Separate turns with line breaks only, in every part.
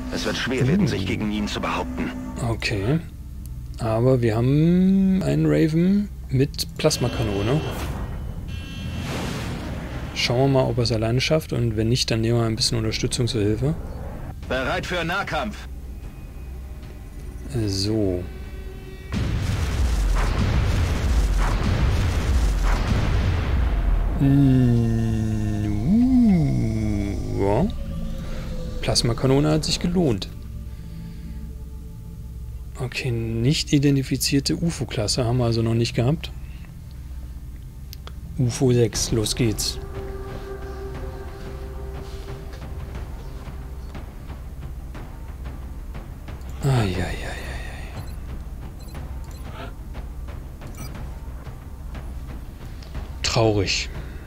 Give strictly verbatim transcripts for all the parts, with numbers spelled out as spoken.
Es wird schwer werden, sich gegen ihn zu behaupten.
Okay. Aber wir haben einen Raven mit Plasmakanone. Schauen wir mal, ob er es alleine schafft. Und wenn nicht, dann nehmen wir ein bisschen Unterstützung zur Hilfe.
Bereit für Nahkampf.
So. Mm, ja. Plasmakanone hat sich gelohnt. Okay, nicht identifizierte U F O-Klasse haben wir also noch nicht gehabt. U F O sechs, los geht's. Eieieiei. Traurig.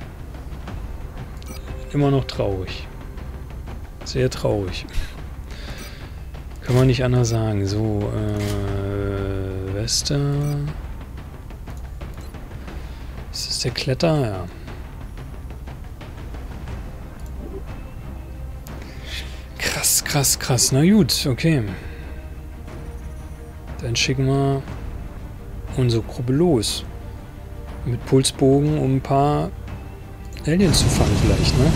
Immer noch traurig. Sehr traurig. Kann man nicht anders sagen. So, äh, Wester. Ist das der Kletter? Ja. Krass, krass, krass. Na gut, okay. Dann schicken wir unsere Gruppe los. Mit Pulsbogen, um ein paar Aliens zu fangen vielleicht, ne?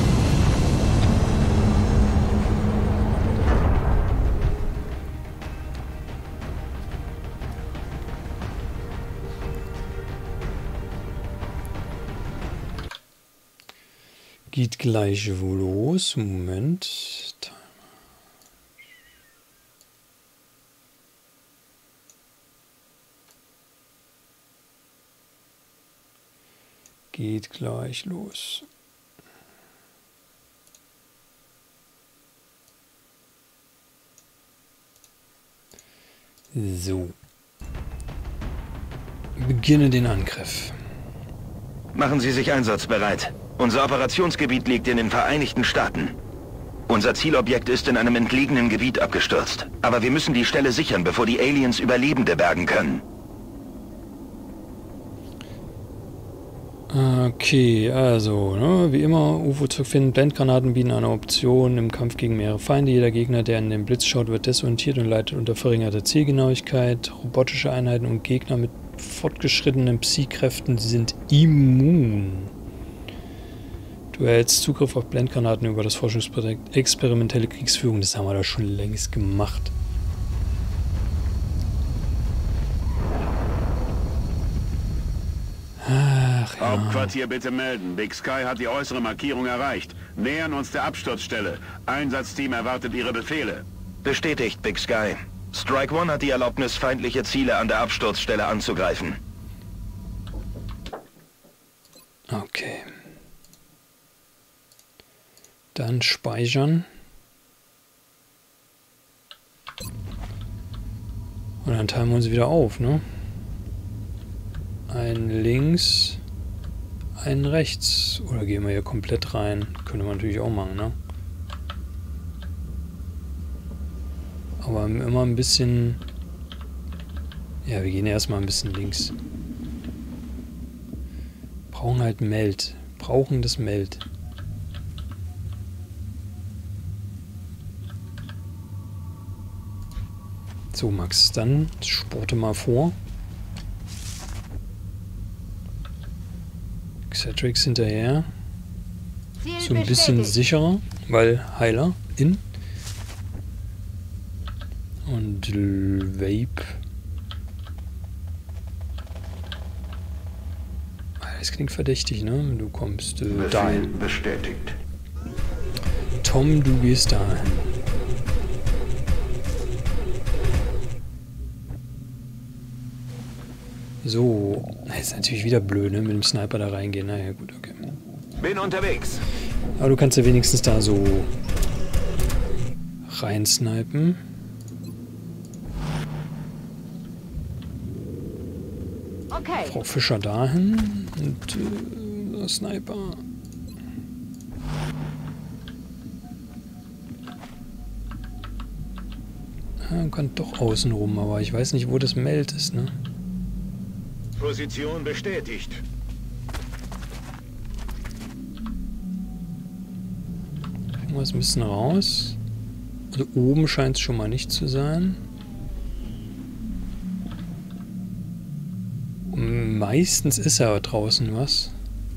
Geht gleich wo los. Moment. Geht gleich los. So. Beginne den Angriff.
Machen Sie sich einsatzbereit. Unser Operationsgebiet liegt in den Vereinigten Staaten. Unser Zielobjekt ist in einem entlegenen Gebiet abgestürzt. Aber wir müssen die Stelle sichern, bevor die Aliens Überlebende bergen können.
Okay, also, ne, wie immer, U F O zu finden. Blendgranaten bieten eine Option im Kampf gegen mehrere Feinde. Jeder Gegner, der in den Blitz schaut, wird desorientiert und leidet unter verringerter Zielgenauigkeit. Robotische Einheiten und Gegner mit fortgeschrittenen Psy-Kräften sind immun. Du erhältst Zugriff auf Blendgranaten über das Forschungsprojekt Experimentelle Kriegsführung. Das haben wir da schon längst gemacht. Ach, ja.
Hauptquartier bitte melden. Big Sky hat die äußere Markierung erreicht. Nähern uns der Absturzstelle. Einsatzteam erwartet Ihre Befehle.
Bestätigt, Big Sky. Strike One hat die Erlaubnis, feindliche Ziele an der Absturzstelle anzugreifen.
Okay. Dann speichern. Und dann teilen wir uns wieder auf, ne? Ein links, ein rechts. Oder gehen wir hier komplett rein? Könnte man natürlich auch machen, ne? Aber immer ein bisschen... Ja, wir gehen erstmal ein bisschen links. Brauchen halt Meld. Brauchen das Meld. So, Max, dann sporte mal vor. Xatrix hinterher. So ein bisschen sicherer, weil Heiler in. Und Vape. Das klingt verdächtig, ne? Du kommst äh, dahin.
Bestätigt.
Tom, du gehst dahin. So, das ist natürlich wieder blöd, ne? Mit dem Sniper da reingehen. Naja, gut, okay.
Bin unterwegs.
Aber du kannst ja wenigstens da so reinsnipen.
Okay.
Frau Fischer dahin und äh, der Sniper. Ja, man kann doch außen rum, aber ich weiß nicht, wo das Meld ist, ne?
Position bestätigt.
Irgendwas ein bisschen raus. Also oben scheint es schon mal nicht zu sein. Meistens ist aber draußen was.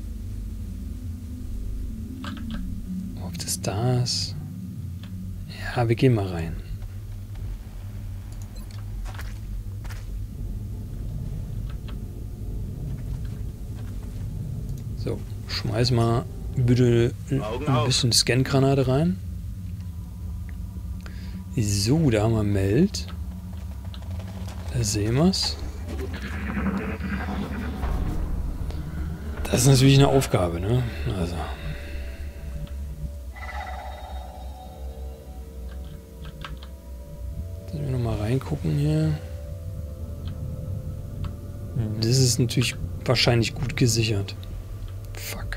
Ob das da ist? Ja, wir gehen mal rein. So, schmeiß mal bitte ein bisschen Scan-Granate rein. So, da haben wir Meld. Da sehen wir es. Das ist natürlich eine Aufgabe, ne? Also. Sollen wir nochmal reingucken hier? Das ist natürlich wahrscheinlich gut gesichert. Fuck,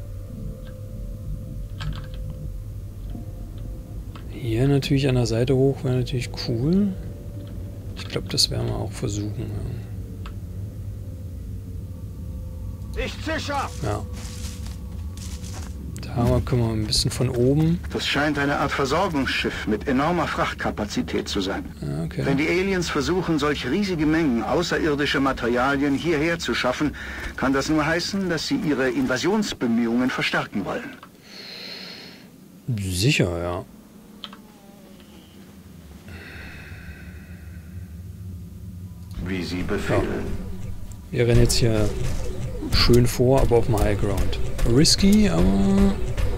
ey. Hier natürlich an der Seite hoch wäre natürlich cool. Ich glaube, das werden wir auch versuchen. Ja.
Ich zische ab!
Ja. Da können wir ein bisschen von oben.
Das scheint eine Art Versorgungsschiff mit enormer Frachtkapazität zu sein.
Ja, okay.
Wenn die Aliens versuchen, solch riesige Mengen außerirdischer Materialien hierher zu schaffen, kann das nur heißen, dass sie ihre Invasionsbemühungen verstärken wollen.
Sicher, ja.
Wie Sie befehlen.
Ja. Wir rennen jetzt hier schön vor, aber auf dem High Ground. Risky, aber...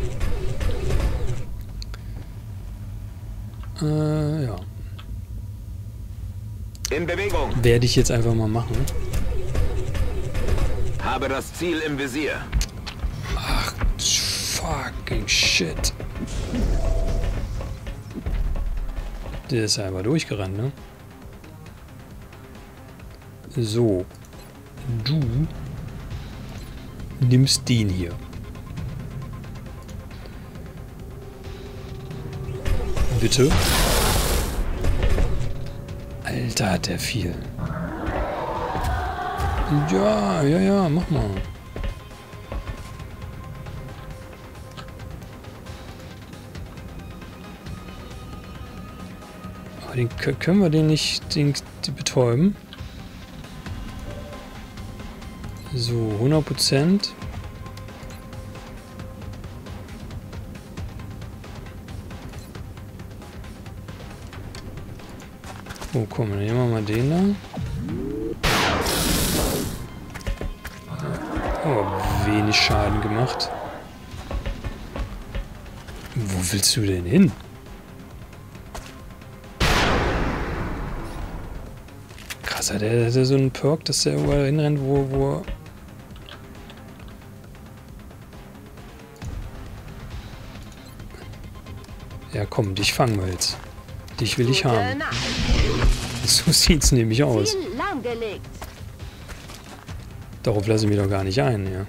Äh, ja.
In Bewegung.
Werde ich jetzt einfach mal machen.
Habe das Ziel im Visier.
Ach, fucking shit. Der ist einfach durchgerannt, ne? So. Du nimmst den hier. Bitte. Alter, hat der viel. Ja, ja, ja, mach mal. Aber den, können wir den nicht den, den betäuben? So, hundert Prozent. Oh, komm, dann nehmen wir mal den da. Oh, wenig Schaden gemacht. Wo willst du denn hin? Krass, hat der, hat der so einen Perk, dass der überall hinrennt, wo, wo... Ja, komm, dich fangen wir jetzt. Dich will ich haben. So sieht's nämlich aus. Darauf lasse ich mich doch gar nicht ein, ja.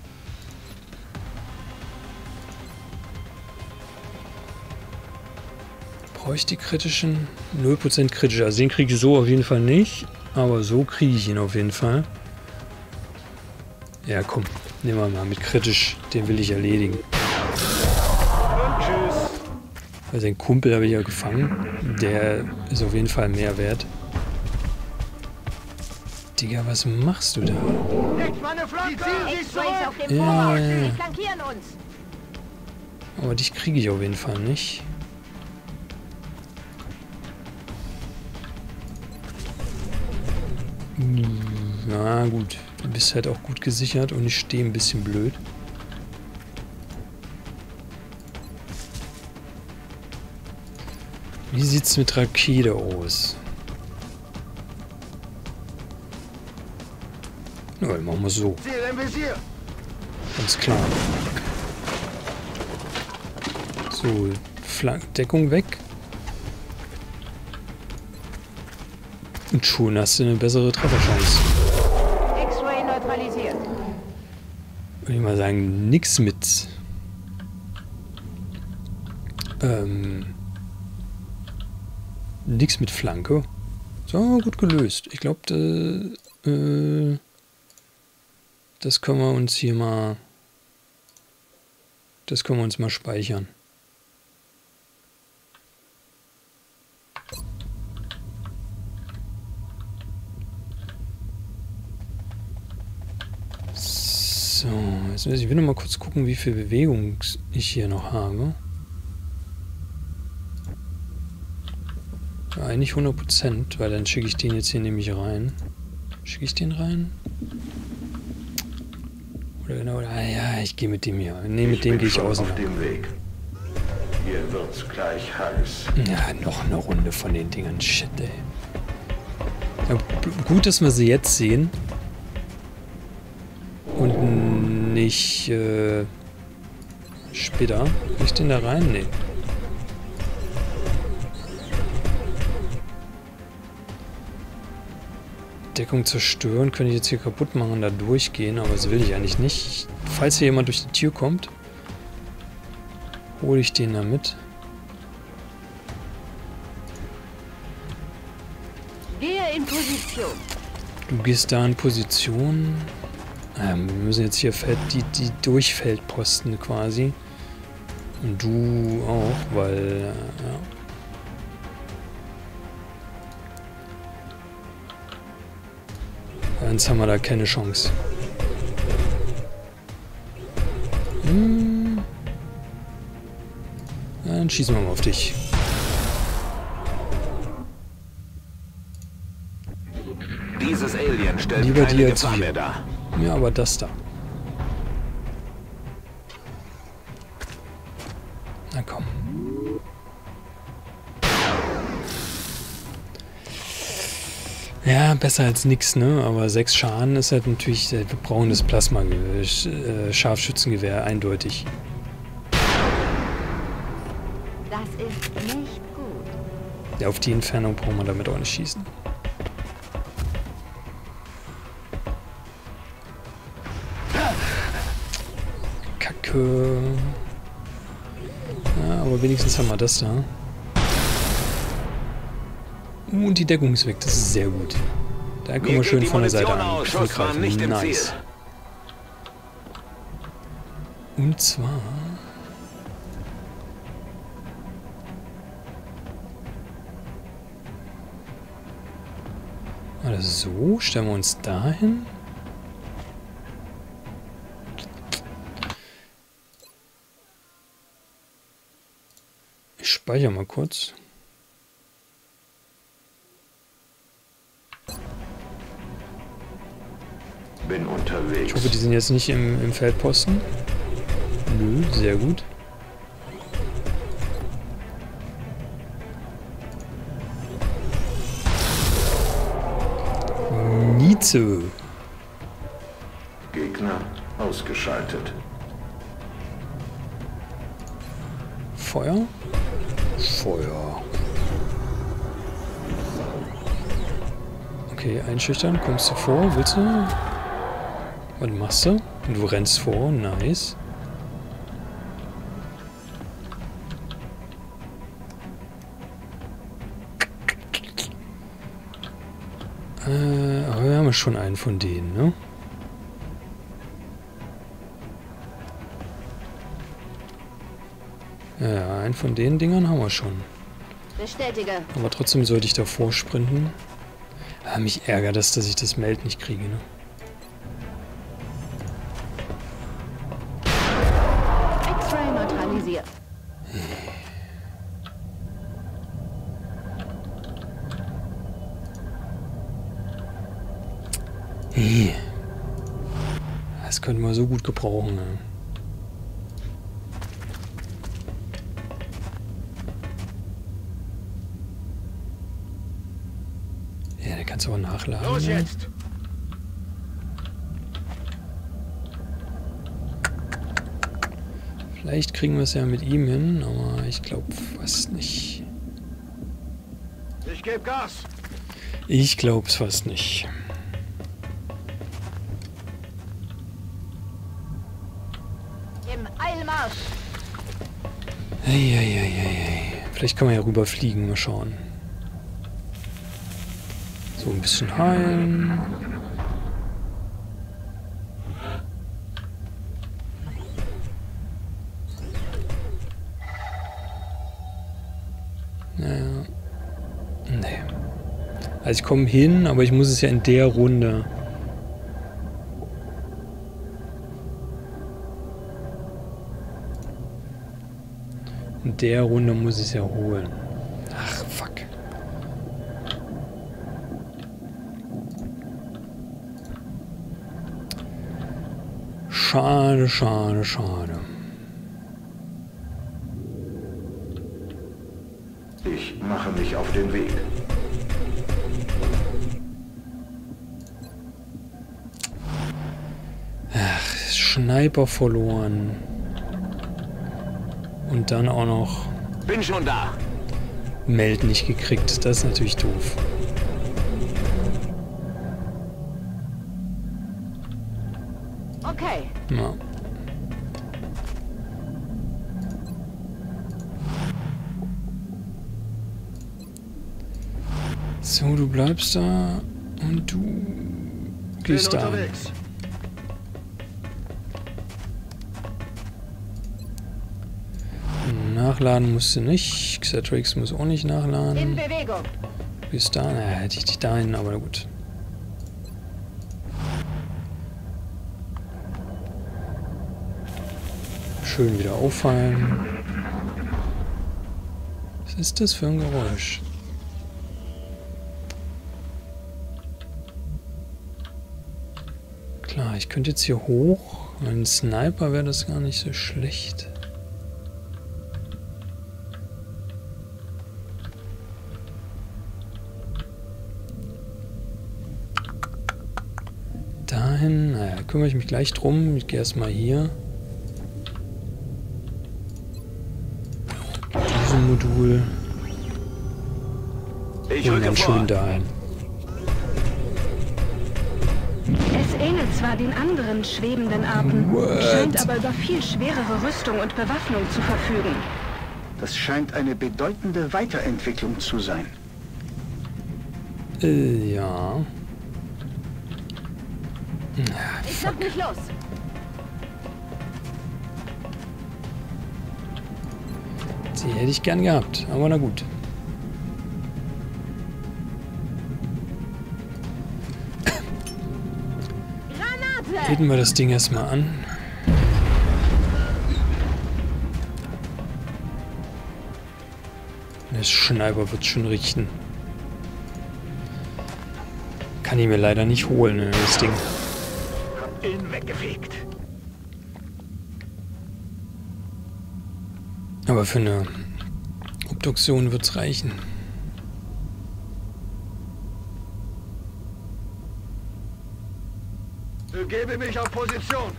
Brauche ich die kritischen? null Prozent kritisch. Also den kriege ich so auf jeden Fall nicht. Aber so kriege ich ihn auf jeden Fall. Ja, komm. Nehmen wir mal mit kritisch. Den will ich erledigen. Weil sein Kumpel habe ich ja gefangen. Der ist auf jeden Fall mehr wert. Digga, was machst du da? Ja, ja, ja. Aber dich kriege ich auf jeden Fall nicht. Na gut, du bist halt auch gut gesichert und ich stehe ein bisschen blöd. Wie sieht's mit Rakete aus? Na, ja, machen wir so. Ganz klar. So, Flankendeckung weg. Und schon hast du eine bessere Trefferchance.
X-Ray neutralisiert.
Würde ich mal sagen, nix mit... Ähm... Nix mit Flanke. So, gut gelöst. Ich glaube, äh, das können wir uns hier mal... Das können wir uns mal speichern. Also ich will noch mal kurz gucken, wie viel Bewegung ich hier noch habe. Ja, eigentlich hundert Prozent, weil dann schicke ich den jetzt hier nämlich rein. Schicke ich den rein? Oder genau, ah, ja, ich gehe mit dem hier. Ne, mit dem gehe ich auseinander.
Auf dem Weg. Hier wird's gleich heiß.
Ja, noch eine Runde von den Dingern. Shit, ey. Ja, gut, dass wir sie jetzt sehen. Und nicht äh, später. Kann ich den da rein? Nee. Deckung zerstören, könnte ich jetzt hier kaputt machen und da durchgehen, aber das will ich eigentlich nicht. Falls hier jemand durch die Tür kommt, hole ich den da mit.
Gehe in Position.
Du gehst da in Position. Ähm, wir müssen jetzt hier Feld, die, die Durchfeldposten quasi. Und du auch, weil... Äh, ja. Sonst haben wir da keine Chance. Hm. Dann schießen wir mal auf dich.
Dieses Alien stellt
Lieber
keine
dir als
Gefahr
wir.
mehr dar.
Ja, aber das da. Na komm. Ja, besser als nix, ne? Aber sechs Schaden ist halt natürlich... Wir brauchen das Plasma-Scharfschützengewehr, eindeutig.
Das ist nicht gut.
Ja, auf die Entfernung brauchen wir damit auch nicht schießen. Kacke. Ja, aber wenigstens haben wir das da. Und die Deckung ist weg, das ist sehr gut. Da kommen wir schön von der Seite an. Angreifen. Nice. Und zwar... Oder so, stellen wir uns dahin. Ich speichere mal kurz.
Bin unterwegs.
Ich hoffe, die sind jetzt nicht im, im Feldposten. Nö, sehr gut. Nietzsche.
Gegner ausgeschaltet.
Feuer? Feuer. Okay, einschüchtern. Kommst du vor? Willst du? Was machst du? Und du rennst vor. Nice. Äh, aber wir haben ja schon einen von denen, ne? Ja, einen von den Dingern haben wir schon.
Bestätige.
Aber trotzdem sollte ich davor sprinten. Ah, mich ärgert das, dass ich das Meld nicht kriege, ne?
X-Ray neutralisiert. Das könnten wir so gut gebrauchen, ne? Ja, der kannst du auch nachladen.
Los
ne?
jetzt!
Vielleicht kriegen wir es ja mit ihm hin, aber ich glaube fast nicht.
Ich gebe Gas!
Ich glaube es fast nicht.
Im Eilmarsch.
Eieieiei. Vielleicht kann man ja rüberfliegen, mal schauen. So ein bisschen heilen. Naja. Nee. Also ich komme hin, aber ich muss es ja in der Runde. der Runde muss ich es ja holen. Ach, fuck. Schade, schade, schade.
Ich mache mich auf den Weg.
Ach, Sniper verloren. Und dann auch noch...
Bin schon da.
Meld nicht gekriegt. Das ist natürlich doof.
Okay.
Ja. So, du bleibst da und du gehst da. Nachladen musst du nicht. Xatrix muss auch nicht nachladen.
In Bewegung.
Bis da, naja, hätte ich dich dahin, aber gut. Schön wieder auffallen. Was ist das für ein Geräusch? Klar, ich könnte jetzt hier hoch. Ein Sniper wäre das gar nicht so schlecht. Dahin, naja, kümmere ich mich gleich drum. Ich gehe erstmal hier. Diesem Modul.
Ich
Und dann
rücke vor.
schön dahin.
Es ähnelt zwar den anderen schwebenden Arten,
What?
scheint aber über viel schwerere Rüstung und Bewaffnung zu verfügen.
Das scheint eine bedeutende Weiterentwicklung zu sein.
Äh, ja.
Ich lass mich los.
Die hätte ich gern gehabt, aber na gut.
Granate!
Heben wir das Ding erstmal an. Der Schneiber wird schon richten. Kann ich mir leider nicht holen, ne, das Ding.
Hab ihn weggefegt.
Aber für eine Obduktion wird's reichen.
Begebe mich auf Position.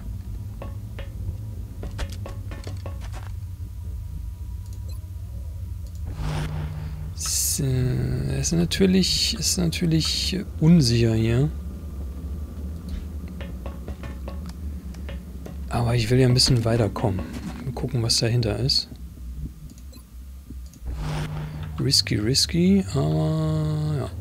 Es äh, ist natürlich, ist natürlich unsicher hier. Aber ich will ja ein bisschen weiterkommen. Mal gucken, was dahinter ist. Risky, risky, aber ja.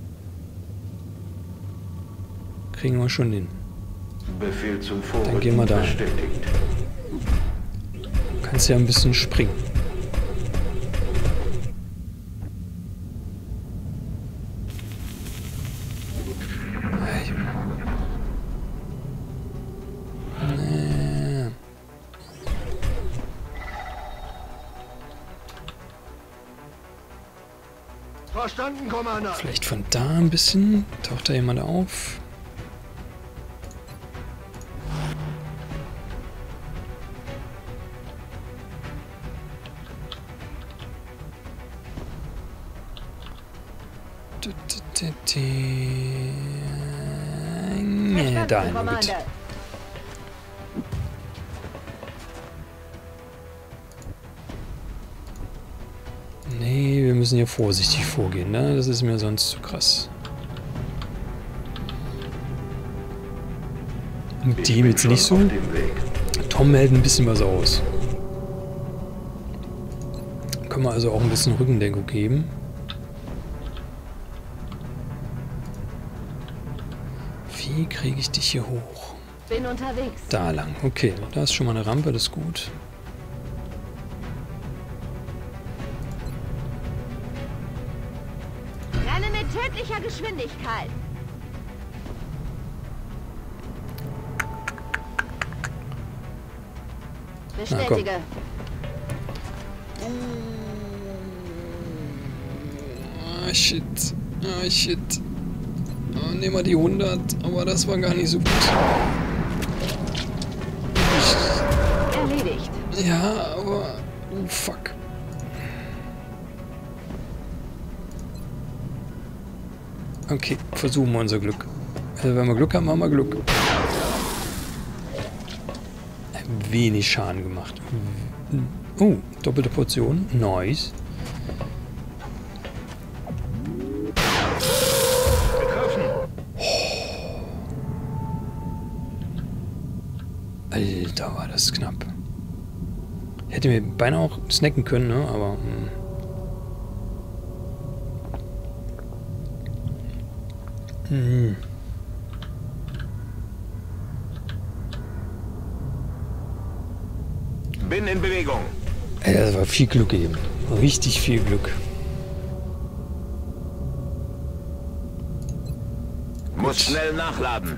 Kriegen wir schon hin.
Befehl zum Vorrücken
Dann gehen wir da.
bestätigt.
Du kannst ja ein bisschen springen. Nee.
Verstanden, Commander.
Vielleicht von da ein bisschen. Taucht da jemand auf? Ja, dahin, gut.
Commander.
Nee, wir müssen hier vorsichtig vorgehen, ne? Das ist mir sonst zu krass. Und dem jetzt nicht so.
Auf dem Weg.
Tom hält ein bisschen was aus. Können wir also auch ein bisschen Rückendeckung geben. Wie kriege ich dich hier hoch?
Bin unterwegs.
Da lang. Okay, da ist schon mal eine Rampe, das ist gut.
Renne mit tödlicher Geschwindigkeit.
Na, komm.
Bestätige.
Ah, shit. Ah, shit. Ah, nehmen wir die hundert. Aber das war gar nicht so gut.
Erledigt.
Ja, aber... Oh, fuck. Okay, versuchen wir unser Glück. Also wenn wir Glück haben, haben wir Glück. Wenig Schaden gemacht. Oh, doppelte Portion. Nice. Oh. Alter, war das knapp. Hätte mir beinahe auch snacken können, ne? Aber... Mh. Hm.
Bin in Bewegung.
Ey, das war viel Glück eben. Richtig viel Glück.
Muss schnell nachladen.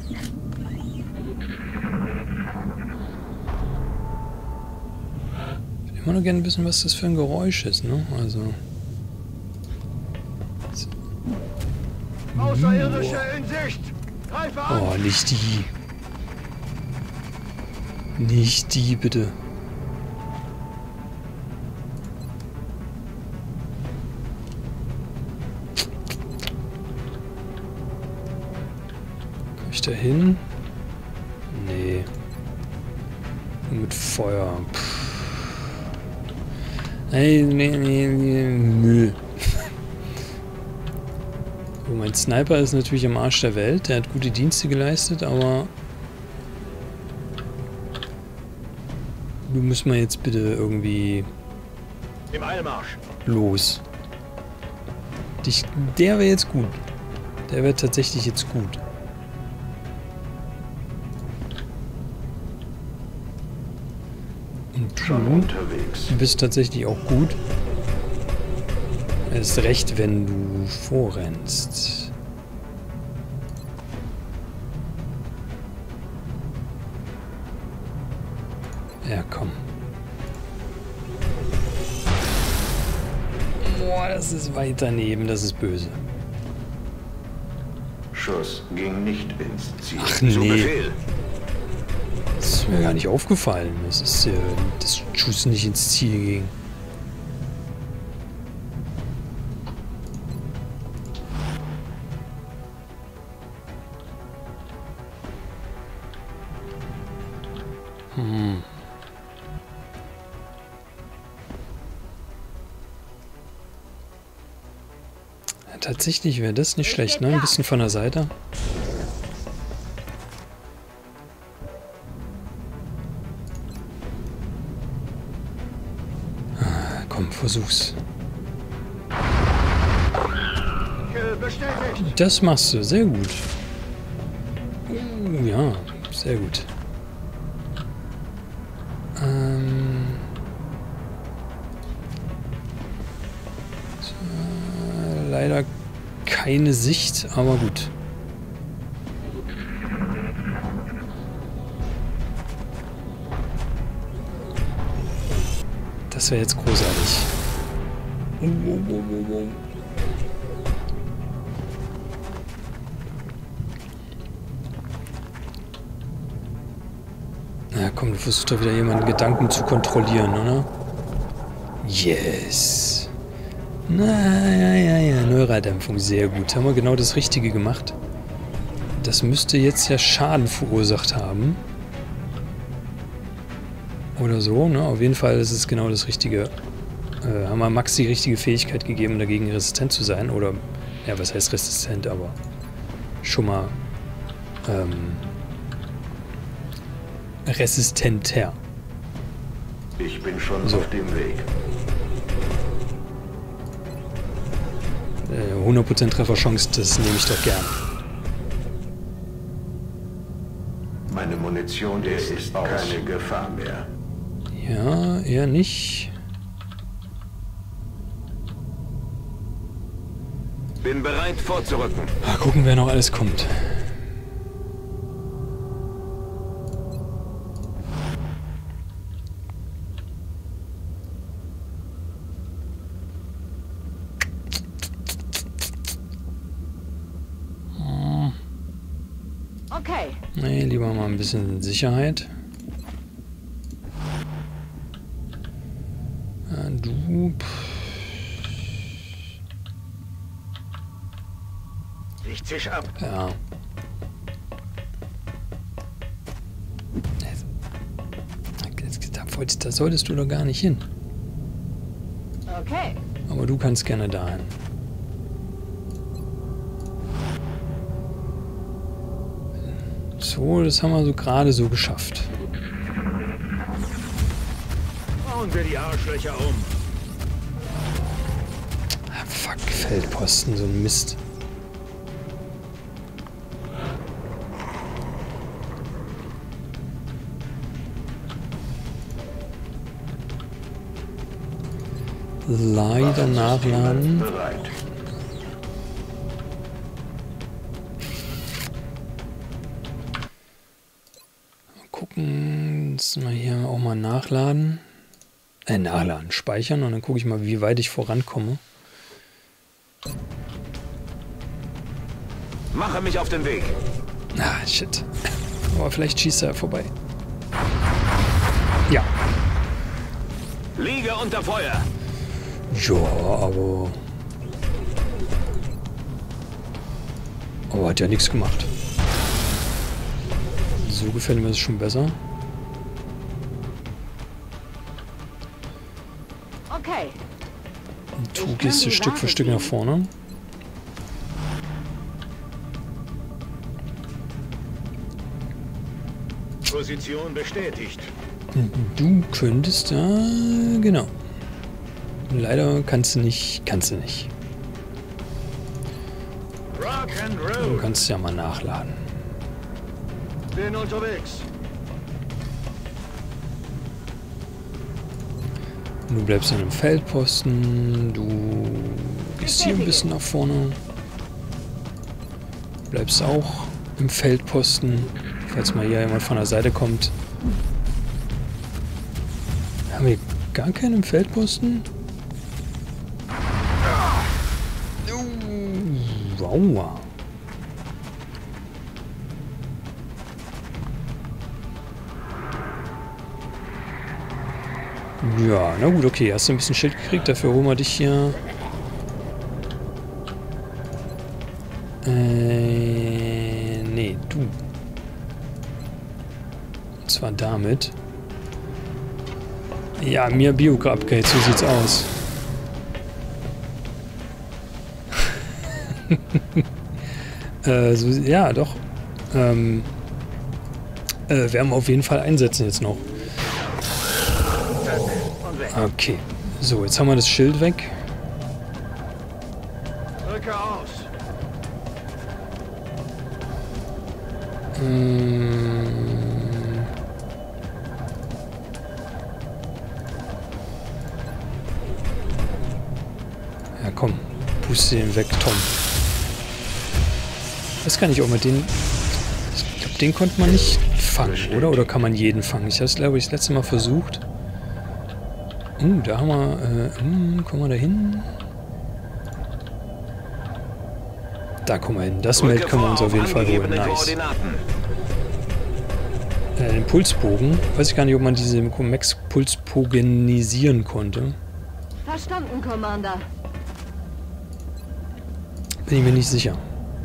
Ich würde immer noch gerne wissen, was das für ein Geräusch ist, ne? Also...
Außerirdische in Sicht! Greife an!
Oh, nicht die. Nicht die, bitte. Komm ich da hin? Nee. Nur mit Feuer. Pff. Nee, nee, nee, nee. Müll. So, mein Sniper ist natürlich am Arsch der Welt. Der hat gute Dienste geleistet, aber... Du müssen wir jetzt bitte irgendwie...
Im Eilmarsch.
Los. Dich, der wäre jetzt gut. Der wäre tatsächlich jetzt gut. Und
Schon unterwegs.
du bist tatsächlich auch gut. Erst recht, wenn du vorrennst. Ja, komm. Boah, das ist weit daneben, das ist böse.
Schuss ging nicht ins Ziel.
Ach
Zu
nee,
Befehl.
das ist mir gar nicht aufgefallen. Das ist ja, das Schuss nicht ins Ziel ging. Hm. Ja, tatsächlich wäre das nicht schlecht, ne? Ein bisschen von der Seite. Ah, komm, versuch's.
Bestätigt!
Das machst du, sehr gut. Uh, ja, sehr gut. Ähm... So, leider keine Sicht, aber gut. Das wäre jetzt großartig. Oh, oh, oh, oh, oh. Na komm, du versuchst doch wieder jemanden Gedanken zu kontrollieren, oder? Yes. Na, ja, ja, ja. Neuradämpfung, sehr gut. Haben wir genau das Richtige gemacht. Das müsste jetzt ja Schaden verursacht haben. Oder so, ne? Auf jeden Fall ist es genau das Richtige. Äh, haben wir Max die richtige Fähigkeit gegeben, dagegen resistent zu sein. Oder, ja, was heißt resistent, aber schon mal ähm, resistenter.
Ich bin schon
So.
auf dem Weg.
Äh, hundert Prozent Trefferchance, das nehme ich doch gern.
Meine Munition der ist keine Gefahr mehr.
Ja, eher nicht.
Bin bereit vorzurücken.
Mal gucken, wer noch alles kommt.
Okay.
Nee, lieber mal ein bisschen Sicherheit. Ja, du...
Ich zisch ab.
Ja. Da, da solltest du doch gar nicht hin.
Okay.
Aber du kannst gerne dahin. So, das haben wir so gerade so geschafft.
Bauen wir die Arschlöcher um.
Ah, fuck, Feldposten, so ein Mist. Leider nachladen.
Bereit.
Mal gucken, dass wir hier auch mal nachladen. Äh, nachladen, speichern und dann gucke ich mal, wie weit ich vorankomme.
Mache mich auf den Weg.
Ah, shit. Aber vielleicht schießt er vorbei. Ja.
Liege unter Feuer.
Ja, aber... Aber hat ja nichts gemacht. So gefällt mir das schon besser.
Okay.
Und du gehst hier Stück für Stück nach vorne.
Position bestätigt.
Du könntest da... Genau. Leider kannst du nicht... Kannst du nicht.
Rock and
Du
roll.
kannst ja mal nachladen.
Bin unterwegs.
Du bleibst an einem Feldposten. Du gehst hier ein bisschen nach vorne. Bleibst auch im Feldposten. Falls mal hier jemand von der Seite kommt. Haben wir gar keinen im Feldposten? Wow. Ja, na gut, okay. Hast du ein bisschen Schild gekriegt? Dafür holen wir dich hier. Äh, nee, du. Und zwar damit. Ja, mir Bio-Upgrade, so sieht's aus. äh, so, ja, doch. Ähm, äh, werden wir auf jeden Fall einsetzen jetzt noch. Okay. So, jetzt haben wir das Schild weg.
Drücke aus.
Ähm, ja, komm. Puste den weg, Tom. Ich weiß gar nicht, ob man den... Ich glaube, den konnte man nicht fangen, oder? Oder kann man jeden fangen? Ich habe es, glaube ich, das letzte Mal versucht. Uh, da haben wir... Äh, hm, kommen wir da hin? Da kommen wir hin. Das Meld können wir uns auf jeden Fall holen. Nice. Äh, den Pulsbogen. Weiß ich gar nicht, ob man diese Max-Pulsbogenisieren konnte.
Verstanden, Commander.
Bin ich mir nicht sicher.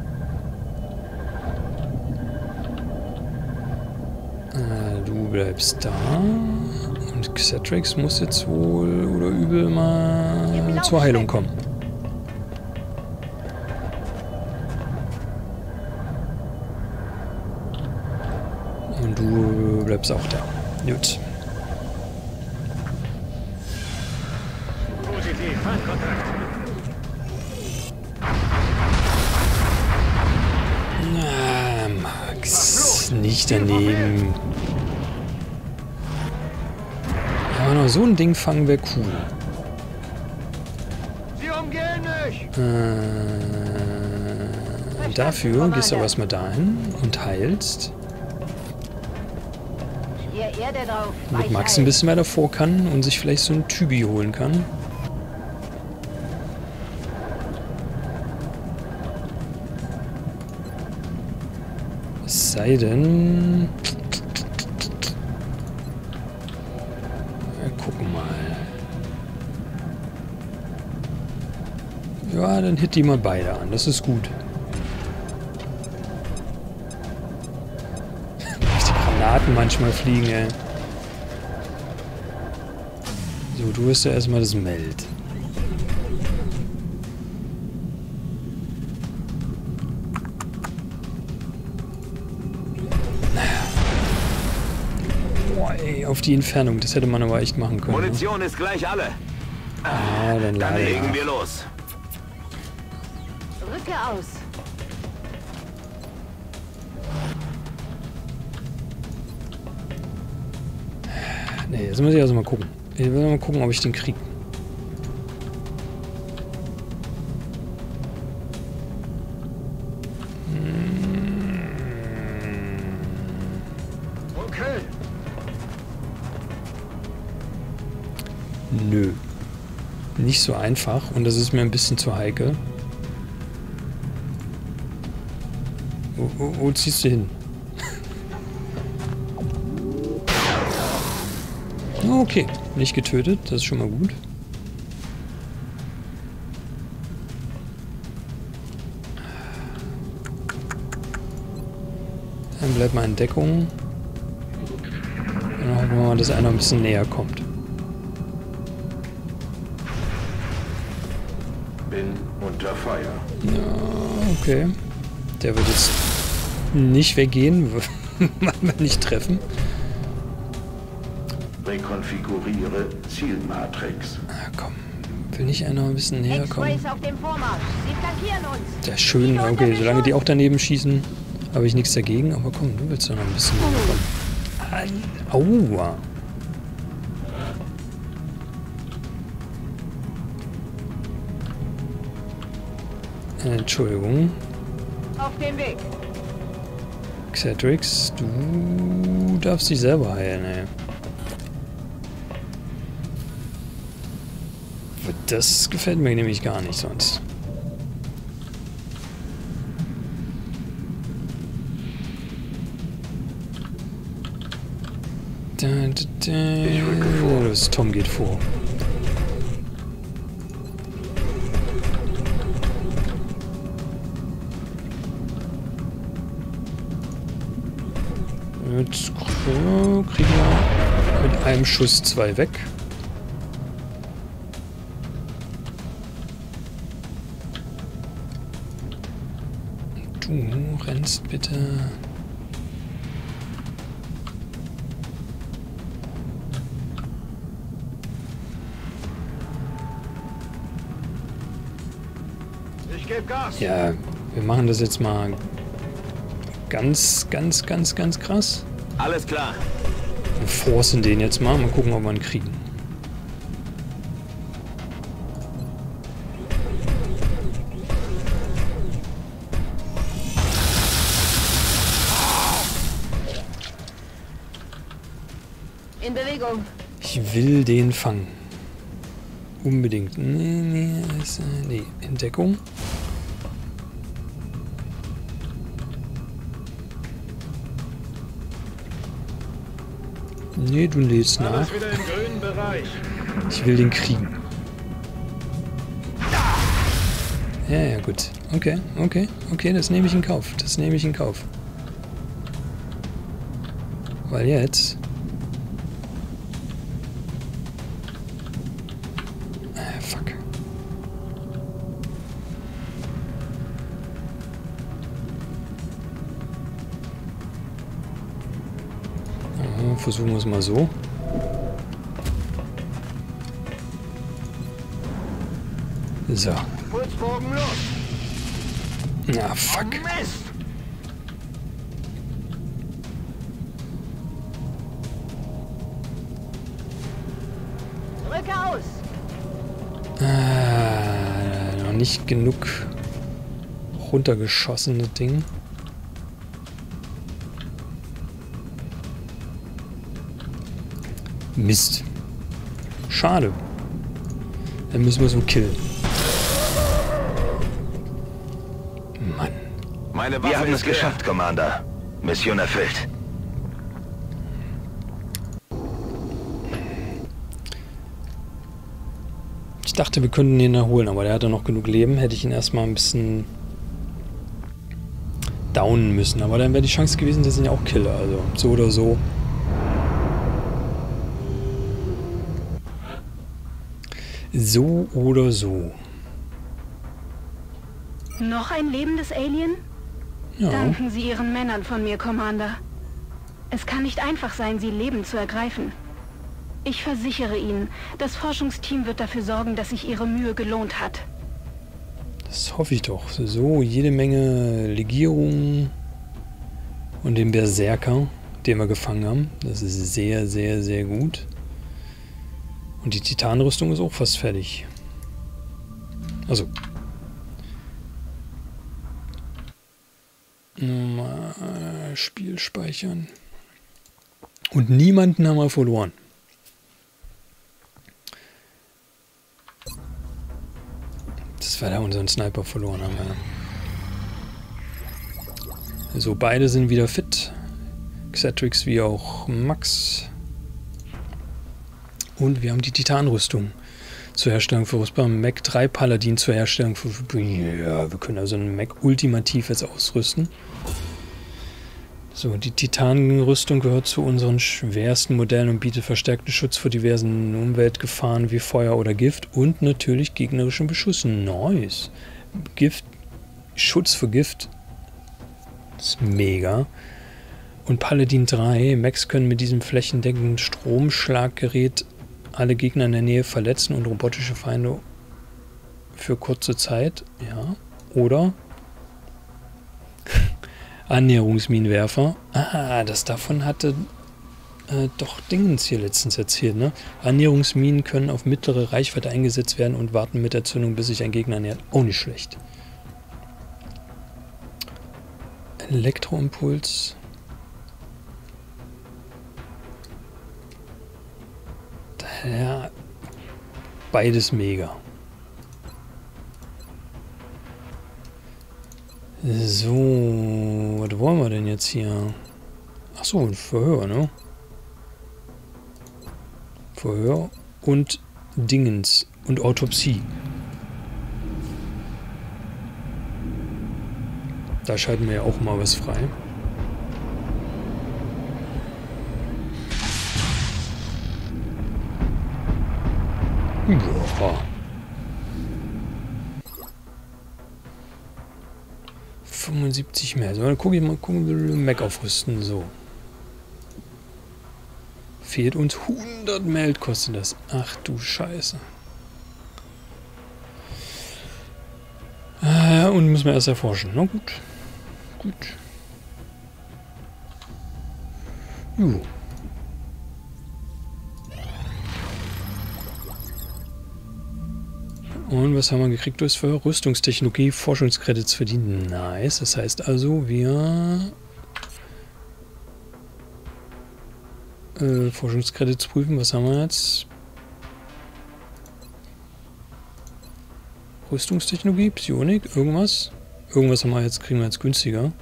Äh, du bleibst da. Und Xatrix muss jetzt wohl oder übel mal zur Heilung kommen. Und du bleibst auch da. Gut.
Positiv, Feindkontakt.
Na, Max. Nicht daneben. Aber noch so ein Ding fangen wäre cool.
Sie umgehen mich.
Äh, und dafür gehst du aber erstmal dahin und heilst.
Ihr Erde drauf.
Damit Max ein bisschen mehr davor kann und sich vielleicht so ein Tybi holen kann. Es sei denn... Wir gucken mal. Ja, dann hit die mal beide an. Das ist gut. Dass die Granaten manchmal fliegen, ey. So, du hast ja erstmal das Meld. Boah, ey, auf die Entfernung. Das hätte man aber echt machen können.
Munition ne? ist gleich alle.
Ah, dann,
Dann legen
nach.
wir los.
Rücke aus.
Nee, jetzt muss ich also mal gucken. Ich will mal gucken, ob ich den kriege.
Okay.
Nö. Nicht so einfach und das ist mir ein bisschen zu heikel. Wo, wo, wo ziehst du hin? Okay, nicht getötet, das ist schon mal gut. Dann bleibt mal in Deckung. Dann hoffen wir mal, dass einer ein bisschen näher kommt.
Bin unter Feuer.
Ja, okay. Der wird jetzt nicht weggehen, weil wir nicht treffen.
Rekonfiguriere Zielmatrix.
Ah, komm. Will nicht einer ein bisschen näher kommen?
X-Rays auf dem Vormarsch. Sie flankieren uns.
Ja, schön. Okay, solange die auch daneben schießen, habe ich nichts dagegen. Aber komm, du willst doch noch ein bisschen näher kommen. Aua. Entschuldigung.
Auf dem Weg.
Xatrix, du darfst dich selber heilen, ey. Das gefällt mir nämlich gar nicht sonst. Da, da, da. Los, Tom geht vor. Jetzt kriegen wir mit einem Schuss zwei weg. Du rennst bitte.
Ich gebe Gas.
Ja, wir machen das jetzt mal ganz, ganz, ganz, ganz krass.
Alles klar.
Wir forcen den jetzt mal. Mal gucken, ob wir ihn kriegen.
In Bewegung.
Ich will den fangen. Unbedingt. Nee, nee, ist, äh, nee. Entdeckung. Nee, du lädst nach.
Alles wieder im grünen Bereich.
Ich will den kriegen. Ja, ja, gut. Okay, okay, okay, das nehme ich in Kauf. Das nehme ich in Kauf. Weil jetzt... Ah, fuck. Ja, versuchen wir es mal so. So.
Pulsbogen los.
Ja, fuck.
Mist.
Rücke aus.
Ah, noch nicht genug runtergeschossene Ding. Mist. Schade. Dann müssen wir so killen. Mann.
Meine Waffe Wir haben ist es leer. geschafft, Commander. Mission erfüllt.
Ich dachte, wir könnten ihn erholen, aber der hatte noch genug Leben. Hätte ich ihn erstmal ein bisschen downen müssen. Aber dann wäre die Chance gewesen, dass ich ihn auch kille. Also so oder so. So oder so.
Noch ein lebendes Alien?
Ja.
Danken Sie Ihren Männern von mir, Commander. Es kann nicht einfach sein, sie lebend zu ergreifen. Ich versichere Ihnen, das Forschungsteam wird dafür sorgen, dass sich Ihre Mühe gelohnt hat.
Das hoffe ich doch. So, jede Menge Legierungen und den Berserker, den wir gefangen haben. Das ist sehr, sehr, sehr gut. Und die Titanrüstung ist auch fast fertig. Also. Nochmal Spiel speichern. Und niemanden haben wir verloren. Das war da unseren Sniper verloren haben. Ja. So, beide sind wieder fit. Xatrix wie auch Max. Und wir haben die Titanrüstung zur Herstellung für Rüstbar. Mac drei Paladin zur Herstellung für... Ja, wir können also einen Mac ultimativ jetzt ausrüsten. So, die Titanrüstung gehört zu unseren schwersten Modellen und bietet verstärkten Schutz vor diversen Umweltgefahren wie Feuer oder Gift und natürlich gegnerischen Beschuss. Nice. Gift, Schutz vor Gift. Das ist mega. Und Paladin drei. Max können mit diesem flächendeckenden Stromschlaggerät alle Gegner in der Nähe verletzen und robotische Feinde für kurze Zeit. Ja. Oder... Annäherungsminenwerfer. Ah, das davon hatte äh, doch Dingens hier letztens erzählt, ne? Annäherungsminen können auf mittlere Reichweite eingesetzt werden und warten mit der Zündung, bis sich ein Gegner nähert. Auch nicht schlecht. Elektroimpuls. Ja, beides mega. So, was wollen wir denn jetzt hier? Achso, ein Verhör, ne? Verhör und Dingens und Autopsie. Da schalten wir ja auch mal was frei. Ja. fünfundsiebzig mehr. So, dann gucke ich mal, gucken wir Mac aufrüsten. So. Fehlt uns hundert Meld, kostet das. Ach du Scheiße. Äh, und müssen wir erst erforschen. Na gut. Gut. Jo. Und was haben wir gekriegt durch für Rüstungstechnologie, Forschungskredits verdient? Nice. Das heißt also, wir äh, Forschungskredits prüfen. Was haben wir jetzt? Rüstungstechnologie, Psionik, irgendwas? Irgendwas haben wir jetzt, kriegen wir jetzt günstiger.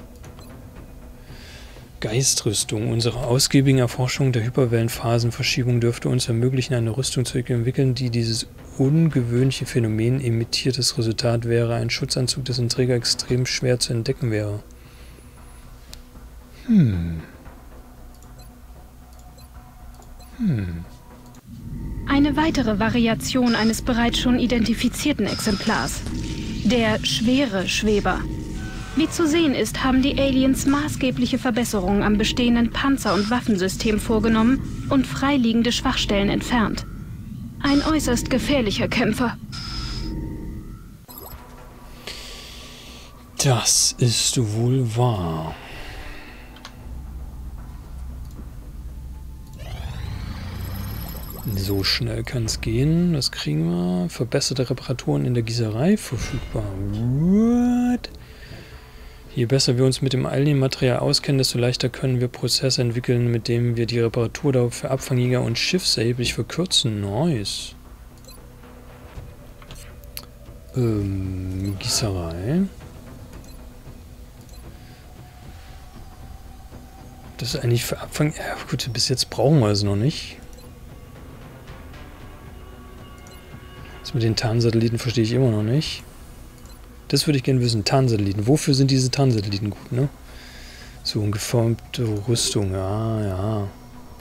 Geistrüstung. Unsere ausgiebigen Erforschung der Hyperwellenphasenverschiebung dürfte uns ermöglichen, eine Rüstung zu entwickeln, die dieses ungewöhnliche Phänomen imitiert. Das Resultat wäre ein Schutzanzug, dessen Träger extrem schwer zu entdecken wäre. Hm. Hm.
Eine weitere Variation eines bereits schon identifizierten Exemplars. Der schwere Schweber. Wie zu sehen ist, haben die Aliens maßgebliche Verbesserungen am bestehenden Panzer- und Waffensystem vorgenommen und freiliegende Schwachstellen entfernt. Ein äußerst gefährlicher Kämpfer.
Das ist wohl wahr. So schnell kann es gehen. Das kriegen wir. Verbesserte Reparaturen in der Gießerei verfügbar. What? Je besser wir uns mit dem Alien-Material auskennen, desto leichter können wir Prozesse entwickeln, mit denen wir die Reparaturdauer für Abfangjäger und Schiffs erheblich verkürzen. Nice. Ähm, Gießerei. Das ist eigentlich für Anfang... Ja gut, bis jetzt brauchen wir es noch nicht. Das mit den Tarnsatelliten verstehe ich immer noch nicht. Das würde ich gerne wissen. Tarnsatelliten. Wofür sind diese Tarnsatelliten gut, ne? So eine geformte Rüstung. Ja, ja.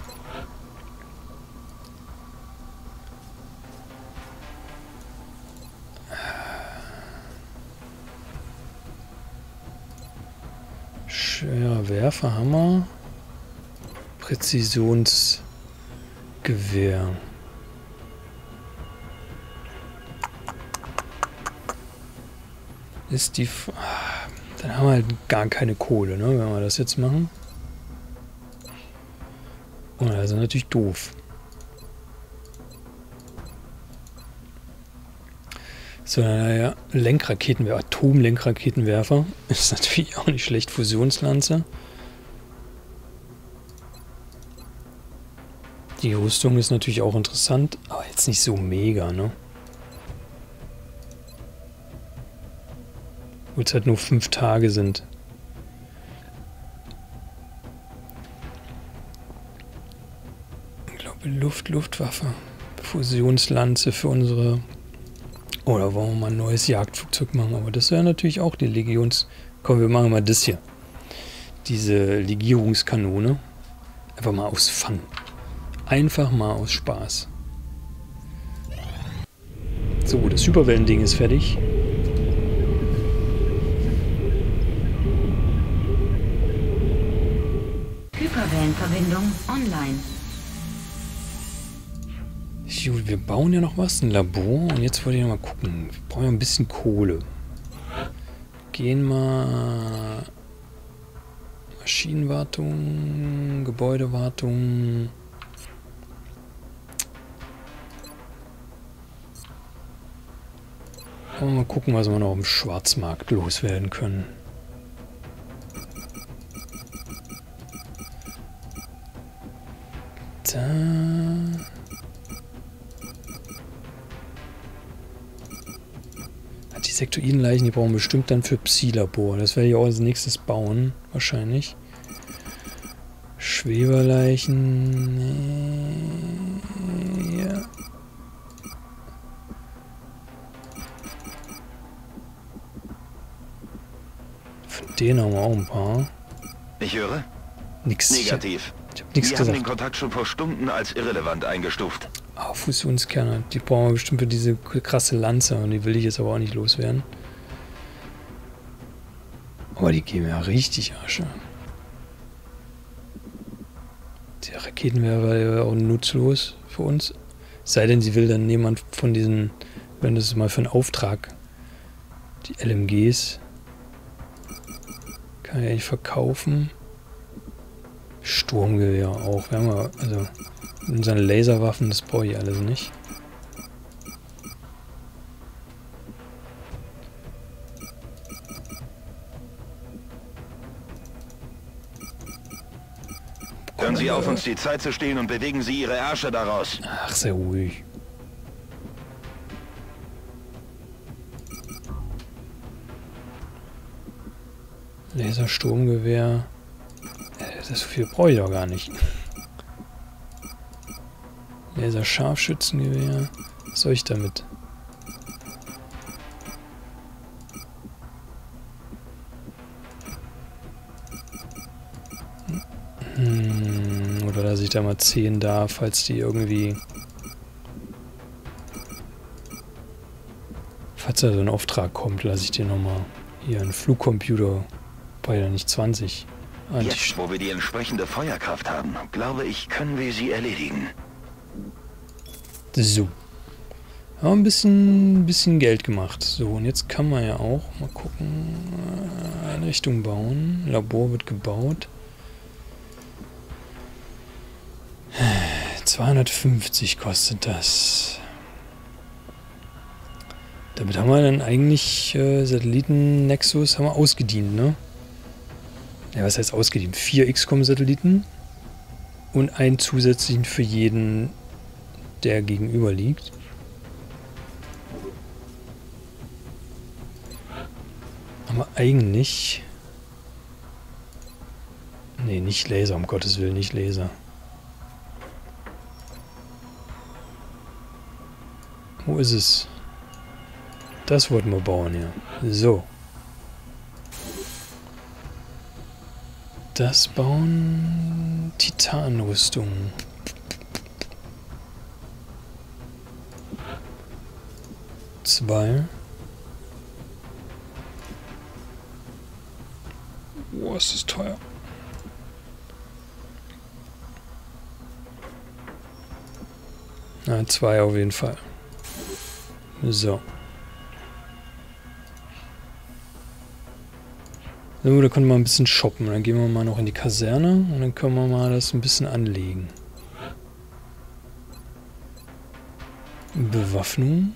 Schwerer Werfer, Hammer. Präzisionsgewehr. Ist die... F Dann haben wir halt gar keine Kohle, ne, wenn wir das jetzt machen. Und das ist natürlich doof. So, naja, Lenkraketenwerfer, Atomlenkraketenwerfer ist natürlich auch nicht schlecht. Fusionslanze. Die Rüstung ist natürlich auch interessant, aber jetzt nicht so mega, ne? Wo es halt nur fünf Tage sind. Ich glaube, Luft, Luftwaffe. Fusionslanze für unsere... Oder wollen wir mal ein neues Jagdflugzeug machen? Aber das wäre natürlich auch die Legions... Komm, wir machen mal das hier. Diese Legierungskanone. Einfach mal aus Fun. Einfach mal aus Spaß. So, das Hyperwellending ist fertig.
Hyperwellenverbindung online.
Gut, wir bauen ja noch was, ein Labor. Und jetzt wollte ich noch mal gucken. Wir brauchen ja ein bisschen Kohle. Gehen mal... Maschinenwartung, Gebäudewartung... Mal gucken, was wir noch im Schwarzmarkt loswerden können. Da. Die Sektoidenleichen, die brauchen wir bestimmt dann für Psi-Labor. Das werde ich auch als nächstes bauen, wahrscheinlich. Schweberleichen. Nee. Ja. Von denen haben wir auch ein paar.
Ich höre?
Nix.
Negativ.
Ich hab nichts
Wir
gesagt.
haben den Kontakt schon vor Stunden als irrelevant eingestuft.
Ah, Fusionskerne. Die brauchen wir bestimmt für diese krasse Lanze. Und die will ich jetzt aber auch nicht loswerden. Aber die geben ja richtig Asche. Der Raketenwerfer wäre auch nutzlos für uns. Sei denn, sie will dann jemand von diesen, wenn das ist mal für einen Auftrag, die L M Gs. Kann ich eigentlich verkaufen. Sturmgewehr auch. Wir haben ja, also unsere Laserwaffen, das brauche ich alles nicht.
Hören Sie auf, uns die Zeit zu stehlen und bewegen Sie Ihre Ärsche daraus.
Ach, sehr ruhig. Lasersturmgewehr. Das so viel brauche ich doch gar nicht. Laserscharfschützengewehr. Was soll ich damit? Hm, oder dass ich da mal zehn da, falls die irgendwie... Falls da so ein Auftrag kommt, lasse ich dir nochmal hier einen Flugcomputer. Brauche ja nicht zwanzig.
Jetzt, wo wir die entsprechende Feuerkraft haben, glaube ich, können wir sie erledigen.
So. Haben ein bisschen, bisschen Geld gemacht. So, und jetzt kann man ja auch mal gucken. Einrichtung bauen. Labor wird gebaut. zweihundertfünfzig kostet das. Damit haben wir dann eigentlich äh, Satelliten-Nexus haben wir ausgedient, ne? Ja, was heißt ausgedient? Vier X COM-Satelliten und einen zusätzlichen für jeden, der gegenüber liegt. Haben wir eigentlich Nee, nicht Laser, um Gottes Willen, nicht Laser. Wo ist es? Das wollten wir bauen, ja. So. Das bauen Titanrüstung. Zwei. Boah, ist das teuer. Na, zwei auf jeden Fall. So. So, da können wir mal ein bisschen shoppen. Dann gehen wir mal noch in die Kaserne und dann können wir mal das ein bisschen anlegen. Bewaffnung.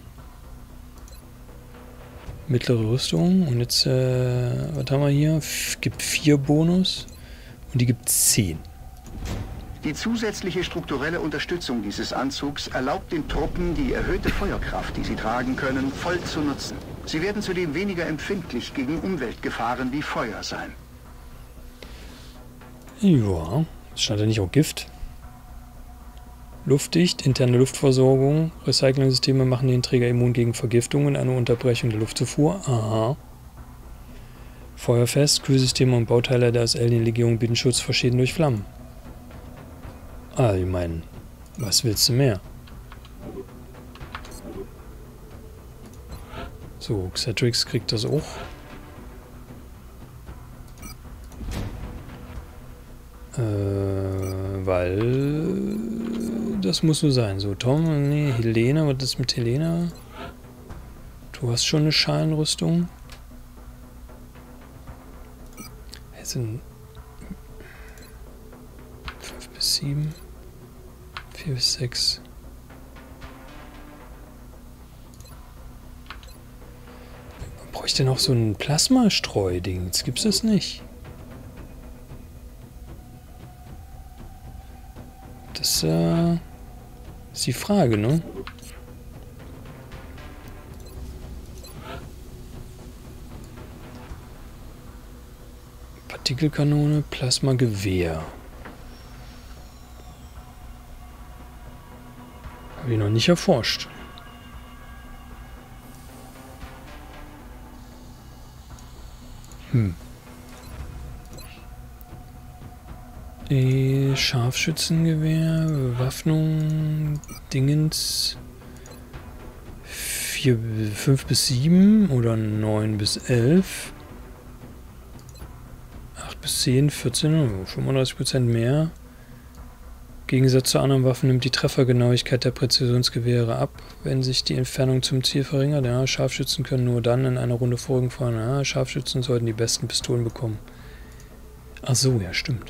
Mittlere Rüstung. Und jetzt, äh, was haben wir hier? F- gibt vier Bonus und die gibt zehn.
Die zusätzliche strukturelle Unterstützung dieses Anzugs erlaubt den Truppen, die erhöhte Feuerkraft, die sie tragen können, voll zu nutzen. Sie werden zudem weniger empfindlich gegen Umweltgefahren wie Feuer sein.
Ja, stand da nicht auch Gift? Luftdicht, interne Luftversorgung, Recycling-Systeme machen den Träger immun gegen Vergiftung und eine Unterbrechung der Luftzufuhr. Aha. Feuerfest, Kühlsysteme und Bauteile der Alien-Legierung bieten Schutz vor Schäden durch Flammen. Ah, ich meine, was willst du mehr? So, Xatrix kriegt das auch. Äh, weil das muss so sein. So, Tom, nee, Helena, was ist mit Helena? Du hast schon eine Schalenrüstung. Jetzt sind fünf bis sieben. vier bis sechs. Man bräuchte noch so ein Plasmastreu-Ding. Jetzt gibt's das nicht. Das äh, ist die Frage, ne? Partikelkanone, Plasmagewehr. Habe ich noch nicht erforscht. Hm. E Scharfschützengewehr, Bewaffnung, Dingens. vier, fünf bis sieben oder neun bis elf. acht bis zehn, vierzehn, fünfunddreißig Prozent mehr. Im Gegensatz zu anderen Waffen nimmt die Treffergenauigkeit der Präzisionsgewehre ab, wenn sich die Entfernung zum Ziel verringert. Ja, Scharfschützen können nur dann in einer Runde Folgen fahren. Ja, Scharfschützen sollten die besten Pistolen bekommen. Ach so, ja, stimmt.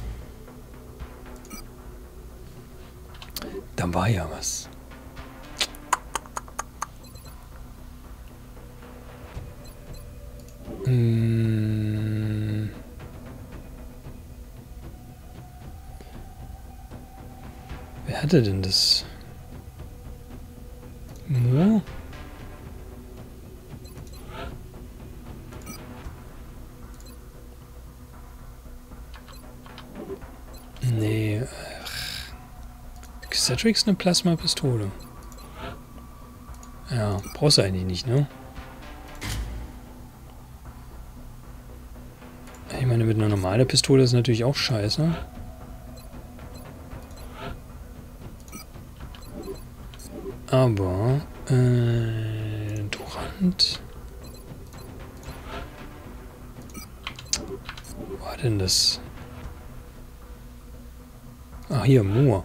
Da war ja was. Hm. Wer hatte denn das? Mo? Nee. Xatrix eine Plasmapistole. Ja, brauchst du eigentlich nicht, ne? Ich meine, mit einer normalen Pistole ist natürlich auch scheiße. Aber, äh, Durant. Wo war denn das? Ah, hier, Moore.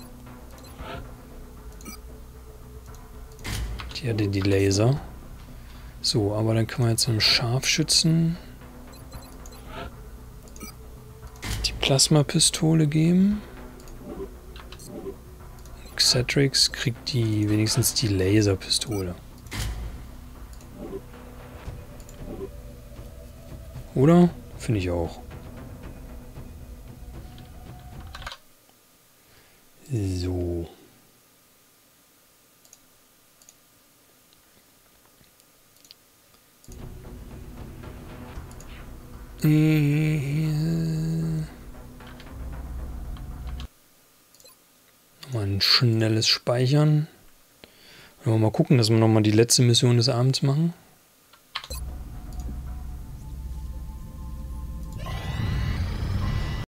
Die hatte die Laser. So, aber dann kann man jetzt einem Scharfschützen die Plasmapistole geben. Xatrix kriegt die wenigstens die Laserpistole. Oder? Finde ich auch. So. Äh. ein schnelles Speichern. Mal gucken, dass wir nochmal die letzte Mission des Abends machen.